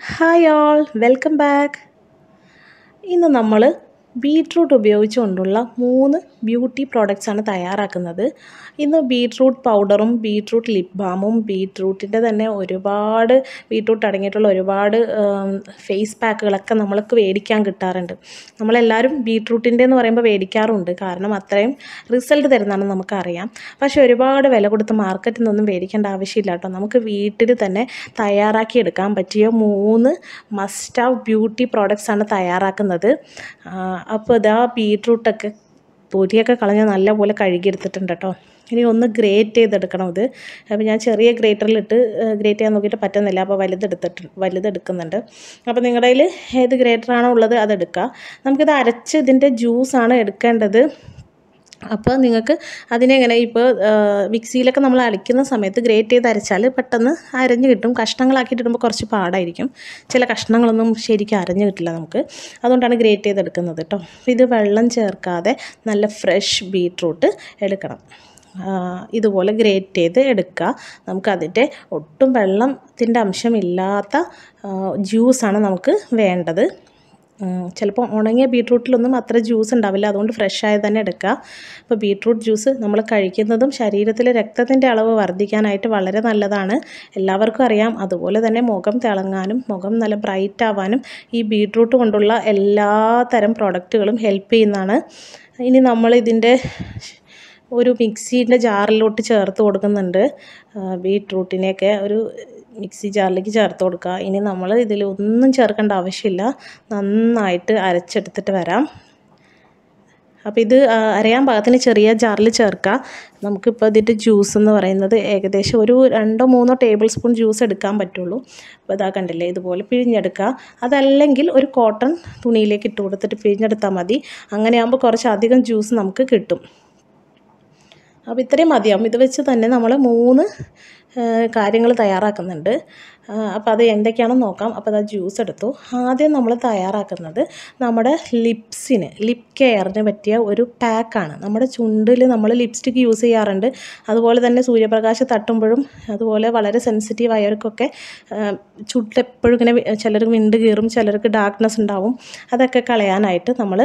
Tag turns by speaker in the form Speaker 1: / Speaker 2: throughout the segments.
Speaker 1: Hi all welcome back. ഇന്ന് നമ്മൾ beetroot ഉപയോഗിച്ചുകൊണ്ടുള്ള 3 beauty പ്രോഡക്റ്റ്സാണ് തയ്യാറാക്കുന്നത്. ഇന്ന് ബീട്രൂട്ട് പൗഡറും ബീട്രൂട്ട് ലിപ് ബാമും ബീട്രൂട്ടിൻ്റെ തന്നെ ഒരുപാട് ബീട്രൂട്ട് അടങ്ങിയിട്ടുള്ള ഒരുപാട് ഫേസ് പാക്കുകളൊക്കെ നമ്മൾക്ക് മേടിക്കാൻ കിട്ടാറുണ്ട്. നമ്മളെല്ലാവരും ബീട്രൂട്ടിൻ്റെ എന്ന് പറയുമ്പോൾ മേടിക്കാറുണ്ട്, കാരണം അത്രയും റിസൾട്ട് തരുന്നതാണെന്ന് നമുക്കറിയാം. പക്ഷേ ഒരുപാട് വില കൊടുത്ത് മാർക്കറ്റിൽ നിന്നൊന്നും മേടിക്കേണ്ട ആവശ്യമില്ല കേട്ടോ. നമുക്ക് വീട്ടിൽ തന്നെ തയ്യാറാക്കി എടുക്കാൻ പറ്റിയ 3 മസ്റ്റ് ഹാവ് ബ്യൂട്ടി പ്രോഡക്റ്റ്സാണ് തയ്യാറാക്കുന്നത്. അപ്പോൾ ഇതാ ബീട്രൂട്ടൊക്കെ തൊലിയൊക്കെ കളഞ്ഞ് നല്ലപോലെ കഴുകിയെടുത്തിട്ടുണ്ട് കേട്ടോ. ഇനി ഒന്ന് ഗ്രേറ്റ് ചെയ്തെടുക്കണം ഇത്. അപ്പോൾ ഞാൻ ചെറിയ ഗ്രേറ്ററിലിട്ട് ഗ്രേറ്റ് ചെയ്യാൻ നോക്കിയിട്ട് പറ്റുന്നില്ല, അപ്പോൾ വലുതെടുക്കുന്നുണ്ട്. അപ്പോൾ നിങ്ങളുടെ കയ്യിൽ ഏത് ഗ്രേറ്ററാണോ ഉള്ളത് അതെടുക്കുക. നമുക്കിത് അരച്ച് ഇതിൻ്റെ ജ്യൂസാണ് എടുക്കേണ്ടത്. അപ്പോൾ നിങ്ങൾക്ക് അതിനെങ്ങനെ ഇപ്പോൾ മിക്സിയിലൊക്കെ നമ്മൾ അരയ്ക്കുന്ന സമയത്ത് ഗ്രേറ്റ് ചെയ്ത് അരച്ചാൽ പെട്ടെന്ന് അരഞ്ഞ് കിട്ടും. കഷ്ണങ്ങളാക്കിയിട്ട് ഇടുമ്പോൾ കുറച്ച് പാടായിരിക്കും, ചില കഷ്ണങ്ങളൊന്നും ശരിക്കും അരഞ്ഞ് കിട്ടില്ല നമുക്ക്. അതുകൊണ്ടാണ് ഗ്രേറ്റ് ചെയ്തെടുക്കുന്നത് കേട്ടോ. ഇത് വെള്ളം ചേർക്കാതെ നല്ല ഫ്രഷ് ബീട്രൂട്ട് എടുക്കണം. ഇതുപോലെ ഗ്രേറ്റ് ചെയ്ത് എടുക്കുക. നമുക്കതിൻ്റെ ഒട്ടും വെള്ളത്തിൻ്റെ അംശമില്ലാത്ത ജ്യൂസാണ് നമുക്ക് വേണ്ടത്. ചിലപ്പോൾ ഉണങ്ങിയ ബീട്രൂട്ടിലൊന്നും അത്ര ജ്യൂസ് ഉണ്ടാവില്ല, അതുകൊണ്ട് ഫ്രഷ് ആയത് തന്നെ എടുക്കുക. അപ്പോൾ ബീട്രൂട്ട് ജ്യൂസ് നമ്മൾ കഴിക്കുന്നതും ശരീരത്തിലെ രക്തത്തിൻ്റെ അളവ് വർദ്ധിക്കാനായിട്ട് വളരെ നല്ലതാണ്, എല്ലാവർക്കും അറിയാം. അതുപോലെ തന്നെ മുഖം തിളങ്ങാനും മുഖം നല്ല ബ്രൈറ്റ് ആവാനും ഈ ബീട്രൂട്ട് കൊണ്ടുള്ള എല്ലാ തരം പ്രോഡക്റ്റുകളും ഹെൽപ്പ് ചെയ്യുന്നതാണ്. ഇനി നമ്മളിതിൻ്റെ ഒരു മിക്സീൻ്റെ ജാറിലോട്ട് ചേർത്ത് കൊടുക്കുന്നുണ്ട്. ബീട്രൂട്ടിനെയൊക്കെ ഒരു മിക്സി ജാറിലേക്ക് ചേർത്ത് കൊടുക്കുക. ഇനി നമ്മൾ ഇതിൽ ഒന്നും ചേർക്കേണ്ട ആവശ്യമില്ല, നന്നായിട്ട് അരച്ചെടുത്തിട്ട് വരാം. അപ്പോൾ ഇത് അരയാൻ പാകത്തിന് ചെറിയ ജാറിൽ ചേർക്കുക. നമുക്കിപ്പോൾ ഇതിൻ്റെ ജ്യൂസ് എന്ന് പറയുന്നത് ഏകദേശം ഒരു 2-3 ടേബിൾ സ്പൂൺ ജ്യൂസ് എടുക്കാൻ പറ്റുള്ളൂ. അപ്പോൾ ഇതാ കണ്ടില്ലേ, ഇതുപോലെ പിഴിഞ്ഞെടുക്കുക. അതല്ലെങ്കിൽ ഒരു കോട്ടൺ തുണിയിലേക്ക് ഇട്ട് കൊടുത്തിട്ട് പിഴിഞ്ഞെടുത്താൽ മതി. അങ്ങനെയാകുമ്പോൾ കുറച്ചധികം ജ്യൂസ് നമുക്ക് കിട്ടും. അപ്പോൾ ഇത്രയും മതിയാവും. ഇത് വെച്ച് തന്നെ നമ്മൾ 3 കാര്യങ്ങൾ തയ്യാറാക്കുന്നുണ്ട്. അപ്പോൾ അത് എന്തൊക്കെയാണെന്ന് നോക്കാം. അപ്പോൾ അത് ജ്യൂസ് എടുത്തു. ആദ്യം നമ്മൾ തയ്യാറാക്കുന്നത് നമ്മുടെ ലിപ് കെയറിന് പറ്റിയ ഒരു പാക്കാണ്. നമ്മുടെ ചുണ്ടിൽ നമ്മൾ ലിപ്സ്റ്റിക്ക് യൂസ് ചെയ്യാറുണ്ട്, അതുപോലെ തന്നെ സൂര്യപ്രകാശം തട്ടുമ്പോഴും അതുപോലെ വളരെ സെൻസിറ്റീവ് ആയവർക്കൊക്കെ ചുണ്ടെപ്പോഴും ഇങ്ങനെ ചിലർക്ക് വിണ്ട് കീറും, ചിലർക്ക് ഡാർക്ക്നെസ് ഉണ്ടാവും. അതൊക്കെ കളയാനായിട്ട് നമ്മൾ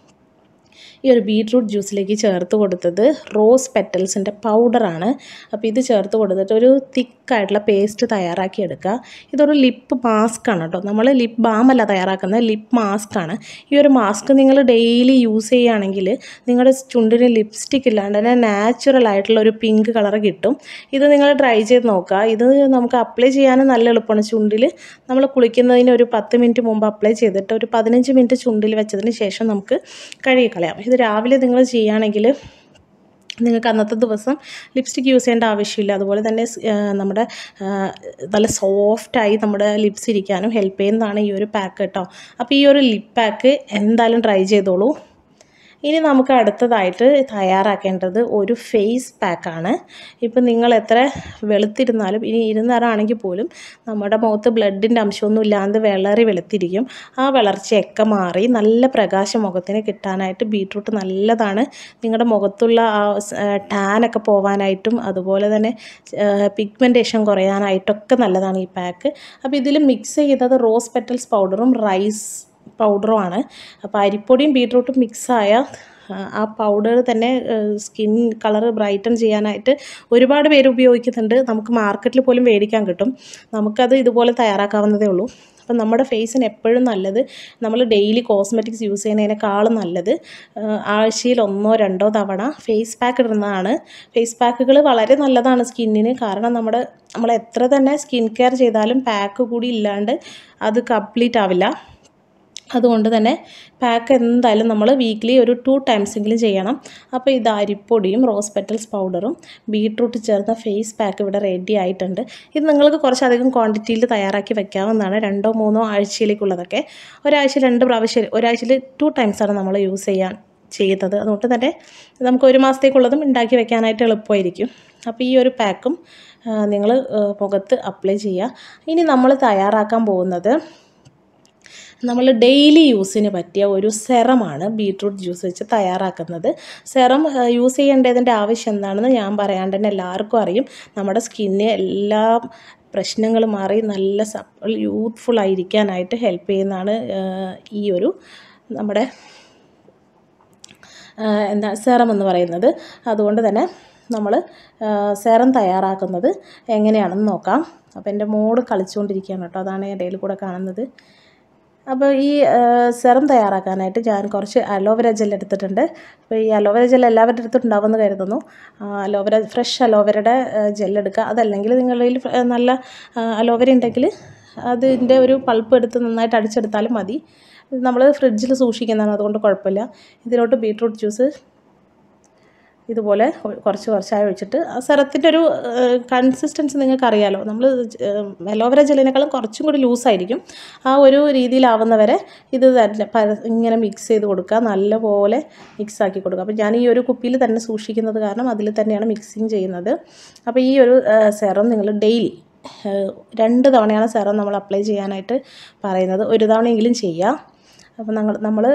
Speaker 1: ഈ ഒരു ബീട്രൂട്ട് ജ്യൂസിലേക്ക് ചേർത്ത് കൊടുത്തത് റോസ് പെറ്റൽസിൻ്റെ പൗഡറാണ്. അപ്പോൾ ഇത് ചേർത്ത് കൊടുത്തിട്ട് ഒരു തിക്കായിട്ടുള്ള പേസ്റ്റ് തയ്യാറാക്കി എടുക്കുക. ഇതൊരു ലിപ്പ് മാസ്കാണ് കേട്ടോ. നമ്മൾ ലിപ്പ് ബാമല്ല തയ്യാറാക്കുന്നത്, ലിപ്പ് മാസ്കാണ്. ഈ ഒരു മാസ്ക് നിങ്ങൾ ഡെയിലി യൂസ് ചെയ്യുകയാണെങ്കിൽ നിങ്ങളുടെ ചുണ്ടിന് ലിപ്സ്റ്റിക് ഇല്ലാണ്ട് തന്നെ നാച്ചുറൽ ആയിട്ടുള്ള ഒരു പിങ്ക് കളർ കിട്ടും. ഇത് നിങ്ങൾ ട്രൈ ചെയ്ത് നോക്കുക. ഇത് നമുക്ക് അപ്ലൈ ചെയ്യാനും നല്ല എളുപ്പമാണ്. ചുണ്ടിൽ നമ്മൾ കുളിക്കുന്നതിന് ഒരു 10 മിനിറ്റ് മുമ്പ് അപ്ലൈ ചെയ്തിട്ട് ഒരു 15 മിനിറ്റ് ചുണ്ടിൽ വെച്ചതിന് ശേഷം നമുക്ക് കഴുകിക്കളയാം. ഇത് രാവിലെ നിങ്ങൾ ചെയ്യുകയാണെങ്കിൽ നിങ്ങൾക്ക് അന്നത്തെ ദിവസം ലിപ്സ്റ്റിക്ക് യൂസ് ചെയ്യേണ്ട ആവശ്യമില്ല. അതുപോലെ തന്നെ നമ്മുടെ നല്ല സോഫ്റ്റായി നമ്മുടെ ലിപ്സ് ഇരിക്കാനും ഹെൽപ്പ് ചെയ്യുന്നതാണ് ഈ ഒരു പാക്ക് കേട്ടോ. അപ്പോൾ ഈ ഒരു ലിപ്പ് പാക്ക് എന്തായാലും ട്രൈ ചെയ്തോളൂ. ഇനി നമുക്ക് അടുത്തതായിട്ട് തയ്യാറാക്കേണ്ടത് ഒരു ഫേസ് പാക്കാണ്. ഇപ്പം നിങ്ങൾ എത്ര വെളുത്തിരുന്നാലും, ഇനി ഇരുന്നറാണെങ്കിൽ പോലും നമ്മുടെ മുഖത്ത് ബ്ലഡിൻ്റെ അംശമൊന്നും ഇല്ലാതെ വെളുത്തിരിക്കും. ആ വളർച്ചയൊക്കെ മാറി നല്ല പ്രകാശം മുഖത്തിന് കിട്ടാനായിട്ട് ബീട്രൂട്ട് നല്ലതാണ്. നിങ്ങളുടെ മുഖത്തുള്ള ആ ടാനൊക്കെ പോകാനായിട്ടും അതുപോലെ തന്നെ പിഗ്മെൻറ്റേഷൻ കുറയാനായിട്ടൊക്കെ നല്ലതാണ് ഈ പാക്ക്. അപ്പോൾ ഇതിൽ മിക്സ് ചെയ്തത് റോസ് പെറ്റൽസ് പൗഡറും റൈസ് പൗഡറുമാണ്. അപ്പോൾ അരിപ്പൊടിയും ബീട്രൂട്ടും മിക്സായ ആ പൗഡർ തന്നെ സ്കിൻ കളർ ബ്രൈറ്റൻ ചെയ്യാനായിട്ട് ഒരുപാട് പേര് ഉപയോഗിക്കുന്നുണ്ട്. നമുക്ക് മാർക്കറ്റിൽ പോലും മേടിക്കാൻ കിട്ടും. നമുക്കത് ഇതുപോലെ തയ്യാറാക്കാവുന്നതേ ഉള്ളൂ. അപ്പം നമ്മുടെ ഫേസിന് എപ്പോഴും നല്ലത്, നമ്മൾ ഡെയിലി കോസ്മെറ്റിക്സ് യൂസ് ചെയ്യുന്നതിനേക്കാളും നല്ലത് ആഴ്ചയിൽ 1-2 തവണ ഫേസ് പാക്ക് ഇടുന്നതാണ്. ഫേസ് പാക്കുകൾ വളരെ നല്ലതാണ് സ്കിന്നിന്, കാരണം നമ്മൾ എത്ര തന്നെ സ്കിൻ കെയർ ചെയ്താലും പാക്ക് കൂടി ഇല്ലാണ്ട് അത് കംപ്ലീറ്റ് ആവില്ല. അതുകൊണ്ട് തന്നെ പാക്ക് എന്തായാലും നമ്മൾ വീക്ക്ലി ഒരു 2 ടൈംസെങ്കിലും ചെയ്യണം. അപ്പോൾ ഇത് അരിപ്പൊടിയും റോസ് പെറ്റൽസ് പൗഡറും ബീട്രൂട്ട് ചേർന്ന ഫേസ് പാക്ക് ഇവിടെ റെഡി ആയിട്ടുണ്ട്. ഇത് നിങ്ങൾക്ക് കുറച്ചധികം ക്വാണ്ടിറ്റിയിൽ തയ്യാറാക്കി വെക്കാവുന്നതാണ്, 2-3 ആഴ്ചയിലേക്കുള്ളതൊക്കെ. ഒരാഴ്ചയിൽ 2 പ്രാവശ്യം, ഒരാഴ്ചയിൽ 2 ടൈംസാണ് നമ്മൾ യൂസ് ചെയ്യുന്നത്. അതുകൊണ്ട് തന്നെ നമുക്ക് 1 മാസത്തേക്കുള്ളതും ഉണ്ടാക്കി വെക്കാനായിട്ട് എളുപ്പമായിരിക്കും. അപ്പോൾ ഈ ഒരു പാക്കും നിങ്ങൾ മുഖത്ത് അപ്ലൈ ചെയ്യുക. ഇനി നമ്മൾ തയ്യാറാക്കാൻ പോകുന്നത് നമ്മൾ ഡെയിലി യൂസിന് പറ്റിയ ഒരു സെറമാണ് ബീട്രൂട്ട് ജ്യൂസ് വെച്ച് തയ്യാറാക്കുന്നത്. സെറം യൂസ് ചെയ്യേണ്ടതിൻ്റെ ആവശ്യം എന്താണെന്ന് ഞാൻ പറയാണ്ട് തന്നെ എല്ലാവർക്കും അറിയും. നമ്മുടെ സ്കിന്ന് എല്ലാ പ്രശ്നങ്ങൾ മാറി നല്ല യൂത്ത്ഫുൾ ആയിരിക്കാനായിട്ട് ഹെൽപ്പ് ചെയ്യുന്നതാണ് ഈ ഒരു നമ്മുടെ സെറം എന്ന് പറയുന്നത്. അതുകൊണ്ട് തന്നെ നമ്മൾ സെറം തയ്യാറാക്കുന്നത് എങ്ങനെയാണെന്ന് നോക്കാം. അപ്പോൾ എൻ്റെ മോള് കളിച്ചുകൊണ്ടിരിക്കുകയാണ് കേട്ടോ, അതാണ് ഇടയിൽ കൂടെ കാണുന്നത്. അപ്പോൾ ഈ സെറം തയ്യാറാക്കാനായിട്ട് ഞാൻ കുറച്ച് അലോവേര ജെൽ എടുത്തിട്ടുണ്ട്. അപ്പോൾ ഈ അലോവേര ജെൽ എല്ലാവരുടെ അടുത്തുണ്ടാവുമെന്ന് കരുതുന്നു. ഫ്രഷ് അലോവേരയുടെ ജെല്ലെടുക്കുക. അതല്ലെങ്കിൽ നിങ്ങളുടെ കയ്യിൽ നല്ല അലോവേര ഉണ്ടെങ്കിൽ അതിൻ്റെ ഒരു പൾപ്പ് എടുത്ത് നന്നായിട്ട് അടിച്ചെടുത്താലും മതി. നമ്മൾ ഫ്രിഡ്ജിൽ സൂക്ഷിക്കുന്നതാണ്, അതുകൊണ്ട് കുഴപ്പമില്ല. ഇതിലോട്ട് ബീട്രൂട്ട് ജ്യൂസ് ഇതുപോലെ കുറച്ചായി ഒഴിച്ചിട്ട്, ആ സെറത്തിൻ്റെ ഒരു കൺസിസ്റ്റൻസി നിങ്ങൾക്കറിയാലോ. നമ്മൾ അലോവേര ജെല്ലിനേക്കാളും കുറച്ചും കൂടി ലൂസായിരിക്കും. ആ ഒരു രീതിയിലാവുന്നവരെ ഇത് ഇങ്ങനെ മിക്സ് ചെയ്ത് കൊടുക്കുക, നല്ലപോലെ മിക്സാക്കി കൊടുക്കുക. അപ്പോൾ ഞാൻ ഈ ഒരു കുപ്പിയിൽ തന്നെ സൂക്ഷിക്കുന്നത് കാരണം അതിൽ തന്നെയാണ് മിക്സിങ് ചെയ്യുന്നത്. അപ്പോൾ ഈ ഒരു സെറം നിങ്ങൾ ഡെയിലി 2 തവണയാണ് സെറം നമ്മൾ അപ്ലൈ ചെയ്യാനായിട്ട് പറയുന്നത്. ഒരു തവണയെങ്കിലും ചെയ്യുക. അപ്പോൾ നമ്മൾ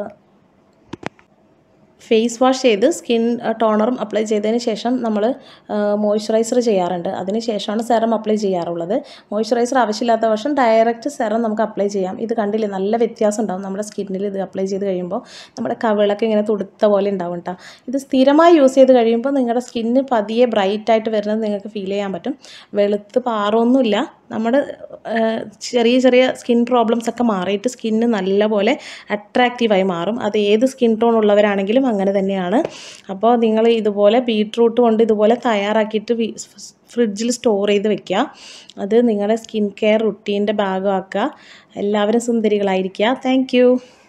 Speaker 1: ഫേസ് വാഷ് ചെയ്ത് സ്കിൻ ടോണറും അപ്ലൈ ചെയ്തതിന് ശേഷം നമ്മൾ മോയ്സ്ചറൈസർ ചെയ്യാറുണ്ട്. അതിന് ശേഷമാണ് സെറം അപ്ലൈ ചെയ്യാറുള്ളത്. മോയ്സ്ചറൈസർ ആവശ്യമില്ലാത്ത പക്ഷം ഡയറക്റ്റ് സെറം നമുക്ക് അപ്ലൈ ചെയ്യാം. ഇത് കണ്ടില്ലേ, നല്ല വ്യത്യാസം ഉണ്ടാകും നമ്മുടെ സ്കിന്നിൽ. ഇത് അപ്ലൈ ചെയ്ത് കഴിയുമ്പോൾ നമ്മുടെ കവിളൊക്കെ ഇങ്ങനെ തുടുത്ത പോലെ ഉണ്ടാവും കേട്ടോ. ഇത് സ്ഥിരമായി യൂസ് ചെയ്ത് കഴിയുമ്പോൾ നിങ്ങളുടെ സ്കിന്ന് പതിയെ ബ്രൈറ്റായിട്ട് വരുന്നത് നിങ്ങൾക്ക് ഫീൽ ചെയ്യാൻ പറ്റും. വെളുത്ത് പാറൊന്നുമില്ല, നമ്മുടെ ചെറിയ ചെറിയ സ്കിൻ പ്രോബ്ലംസ് ഒക്കെ മാറിയിട്ട് സ്കിന്ന് നല്ലപോലെ അട്രാക്റ്റീവായി മാറും. അത് ഏത് സ്കിൻ ടോൺ ഉള്ളവരാണെങ്കിലും അങ്ങനെ തന്നെയാണ്. അപ്പോൾ നിങ്ങൾ ഇതുപോലെ ബീട്രൂട്ട് കൊണ്ട് ഇതുപോലെ തയ്യാറാക്കിയിട്ട് ഫ്രിഡ്ജിൽ സ്റ്റോർ ചെയ്ത് വെക്കുക. അത് നിങ്ങളുടെ സ്കിൻ കെയർ റുട്ടീൻ്റെ ഭാഗമാക്കുക. എല്ലാവരും സുന്ദരികളായിരിക്കുക. താങ്ക്